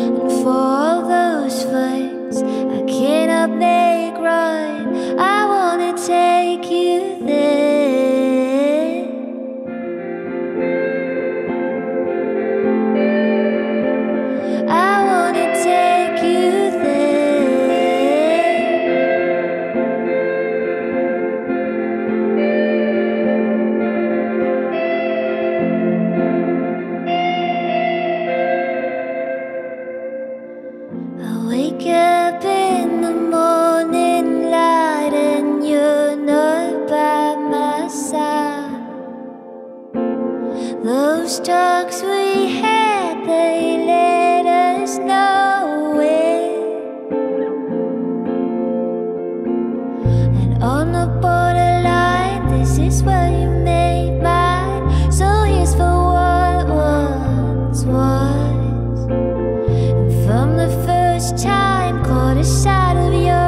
And for all those fights I cannot make right, I wanna take you there. I wanna take you there. I wake up in the morning light and you're not by my side. Those talks we had, they led us nowhere. And on the borderline, this is where you made mine. So here's for what once was. And from the first time, caught a sight of your